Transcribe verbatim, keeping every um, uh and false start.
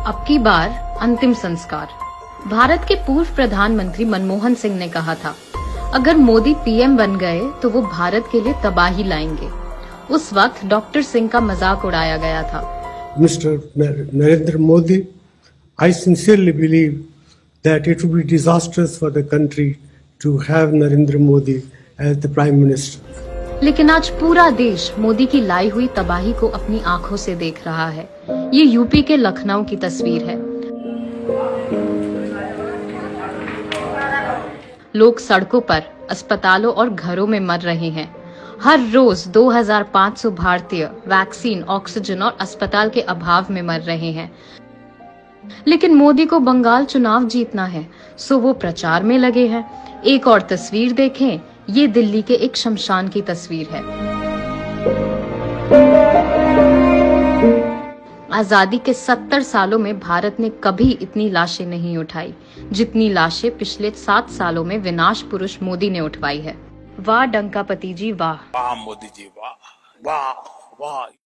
अब की बार अंतिम संस्कार। भारत के पूर्व प्रधानमंत्री मनमोहन सिंह ने कहा था, अगर मोदी पीएम बन गए तो वो भारत के लिए तबाही लाएंगे। उस वक्त डॉक्टर सिंह का मजाक उड़ाया गया था। Mister Narendra Modi, I sincerely believe that it would be disastrous for the country to have Narendra Modi as the Prime Minister. लेकिन आज पूरा देश मोदी की लाई हुई तबाही को अपनी आंखों से देख रहा है। ये यूपी के लखनऊ की तस्वीर है। लोग सड़कों पर, अस्पतालों और घरों में मर रहे हैं। हर रोज दो हज़ार पाँच सौ भारतीय वैक्सीन, ऑक्सीजन और अस्पताल के अभाव में मर रहे हैं। लेकिन मोदी को बंगाल चुनाव जीतना है, सो वो प्रचार में लगे हैं। एक और तस्वीर देखें, ये दिल्ली के एक शमशान की तस्वीर है। आजादी के सत्तर सालों में भारत ने कभी इतनी लाशें नहीं उठाई, जितनी लाशें पिछले सात सालों में विनाश पुरुष मोदी ने उठवाई है। वाह डंकापति जी वाह। वाह मोदी जी वाह, वाह वाह।